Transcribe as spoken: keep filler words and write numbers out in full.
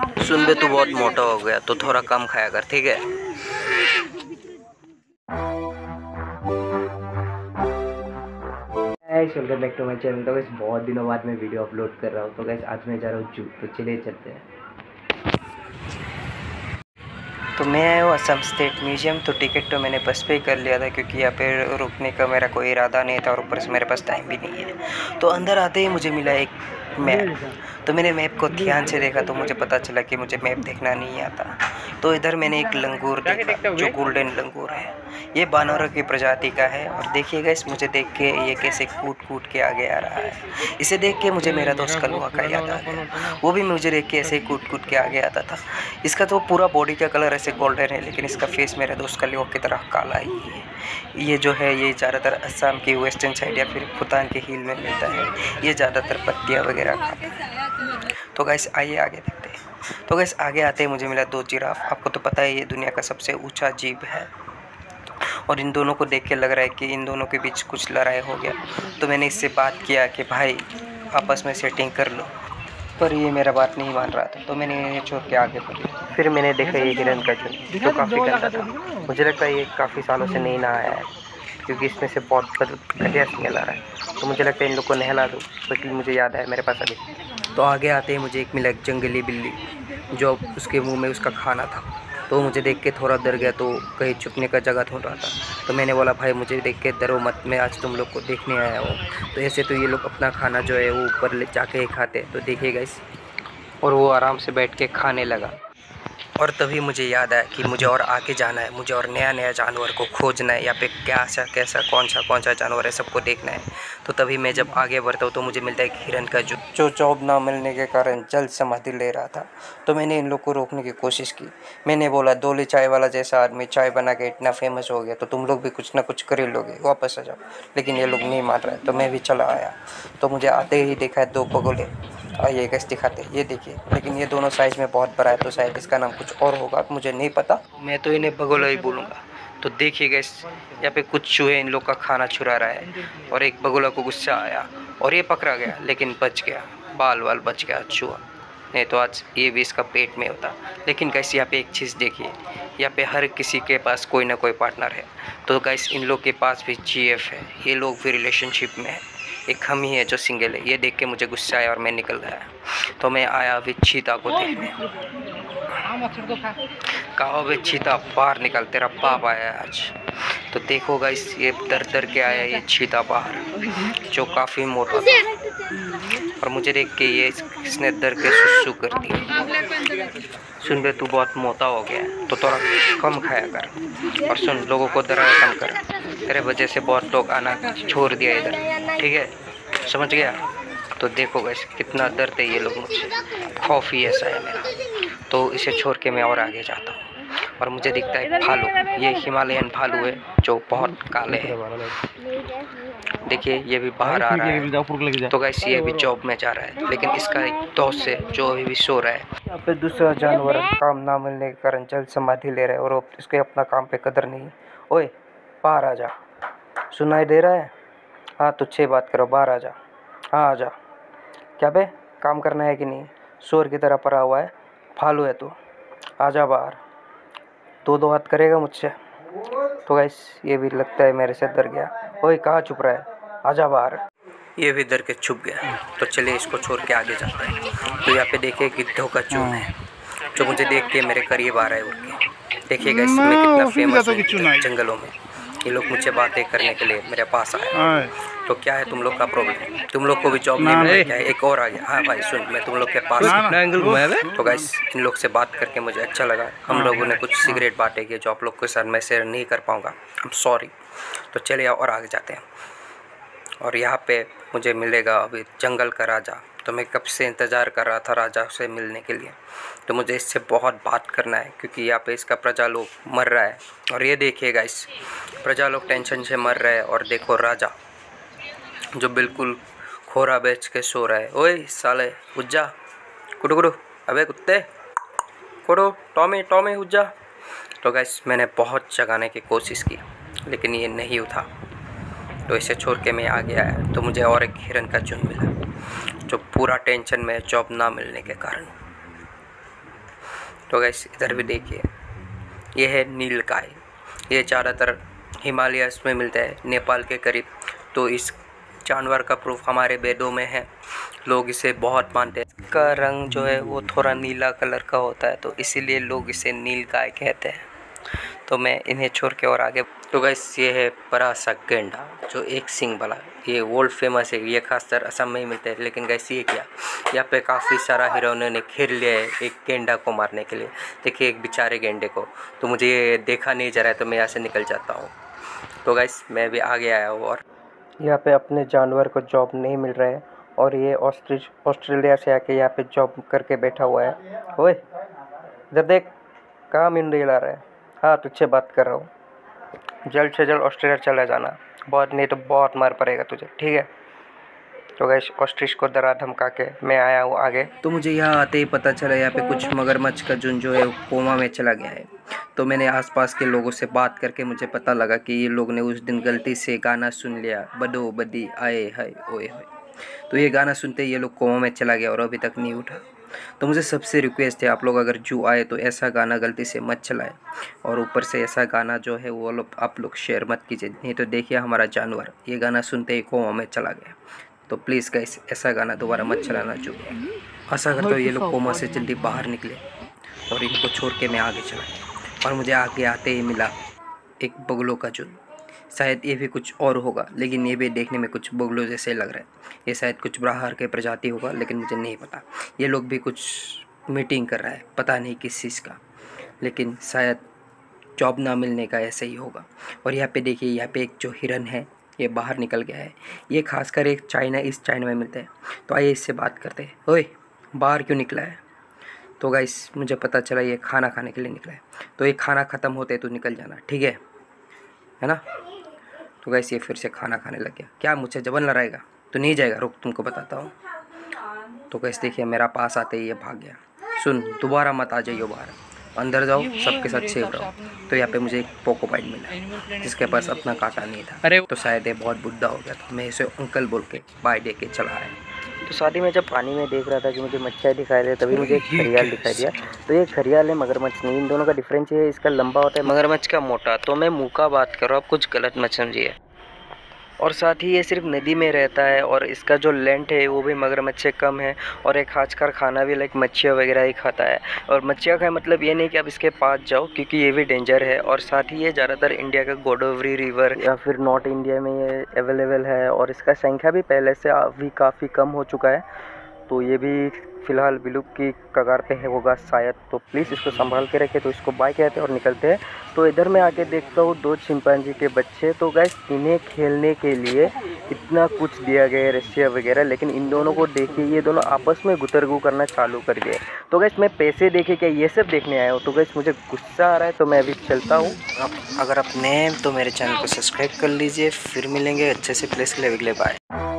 सुन बे, तू बहुत मोटा हो गया तो थोड़ा कम खाया कर, ठीक है। Welcome back to my channel. तो गाइस बहुत दिनों बाद मैं वीडियो अपलोड कर रहा हूँ। तो गाइस आज मैं जा रहा हूँ जू, तो चलिए चलते हैं। तो मैं आया हूँ असम स्टेट म्यूजियम। तो टिकट तो मैंने बस पे ही कर लिया था क्योंकि यहाँ पे रुकने का मेरा कोई इरादा नहीं था और ऊपर से मेरे पास टाइम भी नहीं है। तो अंदर आते ही मुझे मिला एक मैप। तो मैंने मैप को ध्यान से देखा तो मुझे पता चला कि मुझे मैप देखना नहीं आता। तो इधर मैंने एक लंगूर देखा जो गोल्डन लंगूर है। ये बानरों की प्रजाति का है और देखिएगा इस मुझे देख के ये कैसे कूद कूद के आगे आ रहा है। इसे देख के मुझे मेरा दोस्त कलुआ का याद आ गया। वो भी मुझे देख के ऐसे ही कूद कूद के आगे आता था। इसका तो पूरा बॉडी का कलर ऐसे गोल्डन है लेकिन इसका फेस मेरे दोस्त कलुआ की तरह काला ही है। ये जो है ये ज़्यादातर असम की वेस्टर्न साइड या फिर भूटान के हिल में मिलता है। ये ज़्यादातर पत्तियाँ वगैरह खाता है। तो गाइस आइए आगे देखते हैं। तो गाइस आगे आते ही मुझे मिला दो जिराफ। आपको तो पता है ये दुनिया का सबसे ऊंचा जीव है और इन दोनों को देख के लग रहा है कि इन दोनों के बीच कुछ लड़ाई हो गया। तो मैंने इससे बात किया कि भाई आपस में सेटिंग कर लो, पर ये मेरा बात नहीं मान रहा था। तो मैंने इन्हें छोड़ के आगे बढ़ा। फिर मैंने देखा ये हिरन का झुंड जो काफ़ी गंदा था। मुझे लगता है ये काफ़ी सालों से नहीं नहाया है क्योंकि इसमें से बहुत घटिया स्मेल आ रहा है। तो मुझे लगता है इन लोग को नहला दूँ, लेकिन मुझे याद है मेरे पास अभी। तो आगे आते ही मुझे एक मिला एक जंगली बिल्ली जो उसके मुंह में उसका खाना था। तो मुझे देख के थोड़ा डर गया, तो कहीं छुपने का जगह ढूंढ रहा था। तो मैंने बोला भाई मुझे देख के डरो मत, मैं आज तुम लोग को देखने आया हूँ। तो ऐसे तो ये लोग अपना खाना जो है वो ऊपर ले जाके ही खाते। तो देखिएगा इस, और वो आराम से बैठ के खाने लगा। और तभी मुझे याद आया कि मुझे और आगे जाना है, मुझे और नया नया जानवर को खोजना है, या पे क्या सा कैसा कौन सा कौन सा जानवर है सबको देखना है। तो तभी मैं जब आगे बढ़ता हूँ तो मुझे मिलता है एक हिरन का जो जो जॉब ना मिलने के कारण जल्द समाधि ले रहा था। तो मैंने इन लोग को रोकने की कोशिश की। मैंने बोला दोली चाय वाला जैसा आदमी चाय बना के इतना फेमस हो गया तो तुम लोग भी कुछ ना कुछ कर ही लोगे, वापस आ जाओ। लेकिन ये लोग नहीं मान रहे, तो मैं भी चला आया। तो मुझे आते ही देखा है दो बगुले। आइए गैस दिखाते, ये देखिए। लेकिन ये दोनों साइज़ में बहुत बड़ा है तो शायद इसका नाम कुछ और होगा, मुझे नहीं पता। मैं तो इन्हें बगुला ही बोलूँगा। तो देखिए गैस यहाँ पे कुछ चूहे इन लोग का खाना चुरा रहा है और एक बगुला को गुस्सा आया और ये पकड़ा गया लेकिन बच गया, बाल वाल बच गया चूहा, नहीं तो आज ये भी इसका पेट में होता। लेकिन गैस यहाँ पे एक चीज़ देखिए, यहाँ पे हर किसी के पास कोई ना कोई पार्टनर है। तो गैस इन लोग के पास भी जी एफ है, ये लोग भी रिलेशनशिप में है। एक हम ही है जो सिंगल है। ये देख के मुझे गुस्सा आया और मैं निकल गया। तो मैं आया अभी चीता को देखने। कहा अभी चीता बाहर निकल, तेरा बाप आया आज। तो देखो गाइस ये दर दर के आया ये चीता बाहर जो काफ़ी मोटा था और मुझे देख के ये इसने डर के सुसु कर दिया। सुन बे, तू बहुत मोटा हो गया है तो थोड़ा कम खाया कर और सुन लोगों को डराया कम कर। तेरे वजह से बहुत लोग आना छोड़ दिया इधर, ठीक है, समझ गया। तो देखो गाइस कितना डरते ये लोग मुझसे, खौफ ही ऐसा है मेरा। तो इसे छोड़ के मैं और आगे जाता हूँ और मुझे दिखता है भालू। ये हिमालयन भालू है जो बहुत काले हैं। देखिए ये भी बाहर आ रहा है। तो गाइस ये भी जॉब में जा रहा है लेकिन इसका एक दोस्त है जो अभी भी सो रहा है। यहाँ पे दूसरा जानवर काम ना मिलने के कारण जल्द समाधि ले रहा है और इसके अपना काम पे कदर नहीं। ओए बाहर आ जा, सुनाई दे रहा है? हाँ तुझसे बात करो, बाहर आ जा। हाँ आ जा। क्या बे काम करना है कि नहीं? शोर की तरह पड़ा हुआ है, भालू है तू, आ जा बाहर। दो दो हाथ करेगा मुझसे। तो गाइस ये भी लगता है मेरे से डर गया। ओए कहाँ छुप रहा है, आजा बाहर। ये भी डर के छुप गया। तो चलिए इसको छोड़ के आगे जाते हैं। तो यहाँ पे देखिए गिद्धों का झुंड है जो मुझे देख के मेरे करीब आ रहा है उड़ के। देखिए गाइस मैं कितना फेमस हूँ जंगलों में। ये लोग मुझसे बातें करने के लिए मेरे पास आए। तो क्या है तुम लोग का प्रॉब्लम? तुम लोग को भी जॉब नहीं मिला क्या? एक और आ गया। हाँ भाई सुन, मैं तुम लोग के पास एंगल घुमाया है। तो गाइस इन लोग से बात करके मुझे अच्छा लगा। हम लोगों ने कुछ सिगरेट बांटे कि जो आप लोग के साथ मैं शेयर नहीं कर पाऊँगा, आई एम सॉरी। तो चलिए और आगे जाते हैं। और यहाँ पे मुझे मिलेगा अभी जंगल का राजा। तो मैं कब से इंतज़ार कर रहा था राजा से मिलने के लिए। तो मुझे इससे बहुत बात करना है क्योंकि यहाँ पे इसका प्रजा लोग मर रहा है। और ये देखिएगा इस प्रजा लोग टेंशन से मर रहे हैं और देखो राजा जो बिल्कुल खोरा बेच के सो रहा है। ओए साले उज्जा कुडू कुडू, अबे कुत्ते कुडू, टॉमी टॉमी उज्जा। तो गाइस मैंने बहुत जगाने की कोशिश की लेकिन ये नहीं उठा। तो इसे छोड़ के मैं आगे आया तो मुझे और एक हिरन का झुंड मिला जो पूरा टेंशन में जॉब ना मिलने के कारण। तो गैस इधर भी देखिए, ये है नीलगाय। ये ज़्यादातर हिमालयस में मिलता है, नेपाल के करीब। तो इस जानवर का प्रूफ हमारे वेदों में है, लोग इसे बहुत मानते हैं। इसका रंग जो है वो थोड़ा नीला कलर का होता है, तो इसीलिए लोग इसे नीलगाय कहते हैं। तो मैं इन्हें छोड़ के और आगे, तो गैस ये है बड़ा सा गेंडा जो एक सिंग वाला, ये वर्ल्ड फेमस है। ये खासकर असम में ही मिलता है। लेकिन गैस ये क्या, यहाँ पे काफ़ी सारा हिरनों ने घेर लिया है एक गेंडा को मारने के लिए। देखिए एक बेचारे गेंडे को, तो मुझे ये देखा नहीं जा रहा है, तो मैं यहाँ से निकल जाता हूँ। तो गैस मैं भी आगे आया हूँ और यहाँ पे अपने जानवर को जॉब नहीं मिल रहा है, और ये ऑस्ट्रिच ऑस्ट्रेलिया से आके यहाँ पे जॉब करके बैठा हुआ है। ओए इधर देख, कहाँ मिंडी ला रहा है? हाँ तुझसे बात कर रहा हूँ, जल्द से जल्द ऑस्ट्रेलिया चला जाना, बहुत नहीं तो बहुत मार पड़ेगा तुझे, ठीक है? तो गैस ऑस्ट्रिच को डरा धमका के मैं आया हूँ आगे। तो मुझे यहाँ आते ही पता चला यहाँ पे कुछ मगरमच्छ का झुंड जो है वो कोमा में चला गया है। तो मैंने आसपास के लोगों से बात करके मुझे पता लगा कि ये लोग ने उस दिन गलती से गाना सुन लिया, बदो बदी आए हाय ओए हाय। तो ये गाना सुनते ही ये लोग कोमा में चला गया और अभी तक नहीं उठा। तो मुझे सबसे रिक्वेस्ट है, आप लोग अगर जू आए तो ऐसा गाना गलती से मत चलाए, और ऊपर से ऐसा गाना जो है वो लोग आप लोग शेयर मत कीजिए, नहीं तो देखिए हमारा जानवर ये गाना सुनते ही कोमा में चला गया। तो प्लीज़ गाइस ऐसा गाना दोबारा मत चलाना जू। आशा करता हूँ ये लोग कोमा से जल्दी बाहर निकले और इनको छोड़ के मैं आगे चला। और मुझे आगे आते ही मिला एक बगुलों का झुंड। शायद ये भी कुछ और होगा, लेकिन ये भी देखने में कुछ बगुलों जैसे लग रहा है। ये शायद कुछ बाहर के प्रजाति होगा, लेकिन मुझे नहीं पता। ये लोग भी कुछ मीटिंग कर रहा है, पता नहीं किस चीज़ का, लेकिन शायद जॉब ना मिलने का ऐसे ही होगा। और यहाँ पे देखिए, यहाँ पे एक जो हिरन है ये बाहर निकल गया है। ये खासकर एक चाइना इस चाइना में मिलता है। तो आइए इससे बात करते हैं। ओए बाहर क्यों निकला है? तो गाइस मुझे पता चला ये खाना खाने के लिए निकला है। तो ये खाना ख़त्म होते तो निकल जाना, ठीक है है ना? तो गाइस ये फिर से खाना खाने लग गया। क्या मुझे जबन लड़ाएगा? तो नहीं जाएगा, रुक तुमको बताता हूँ। तो गाइस देखिए मेरा पास आते ही ये भाग गया। सुन दोबारा मत आ जाइए बाहर, अंदर जाओ, सबके साथ सेफ रहो। तो यहाँ पे मुझे एक पोकोपाइन मिला जिसके पास अपना कांटा नहीं था। अरे तो शायद ये बहुत बुढ़ा हो गया था। मैं इसे अंकल बोल के बाय दे के चला आया। तो शादी में जब पानी में देख रहा था कि मुझे मच्छियाँ दिखाई दे, तभी मुझे एक घड़ियाल दिखाई दिया। तो ये घड़ियाल है, मगरमच्छ नहीं। इन दोनों का डिफरेंस ये है, इसका लंबा होता है, मगरमच्छ का मोटा। तो मैं मुँह का बात कर रहा हूँ, आप कुछ गलत मत समझिए। और साथ ही ये सिर्फ नदी में रहता है, और इसका जो लेंथ है वो भी मगरमच्छ से कम है। और एक खासकर खाना भी लाइक मच्छियाँ वगैरह ही खाता है। और मच्छियाँ खाए मतलब ये नहीं कि आप इसके पास जाओ, क्योंकि ये भी डेंजर है। और साथ ही ये ज़्यादातर इंडिया का गोदावरी रिवर या फिर नॉर्थ इंडिया में ये अवेलेबल है, और इसका संख्या भी पहले से अभी काफ़ी कम हो चुका है। तो ये भी फ़िलहाल विलुप्त की कगार पे है होगा शायद। तो प्लीज़ इसको संभाल के रखें। तो इसको बाय कहते हैं और निकलते हैं। तो इधर मैं आके देखता हूँ दो चिंपांजी के बच्चे। तो गैस इन्हें खेलने के लिए इतना कुछ दिया गया है, रस्सियाँ वगैरह, लेकिन इन दोनों को देखिए ये दोनों आपस में गुतरगू करना चालू कर दिए। तो गैस मैं पैसे देखे क्या ये सब देखने आया हूँ। तो गैस मुझे गुस्सा आ रहा है, तो मैं अभी चलता हूँ। अगर आप नए हैं तो मेरे चैनल को सब्सक्राइब कर लीजिए। फिर मिलेंगे अच्छे से प्लेस के लिए। अगले बाय।